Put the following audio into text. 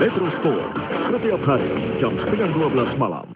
Metro Sport setiap hari jam setengah 12 malam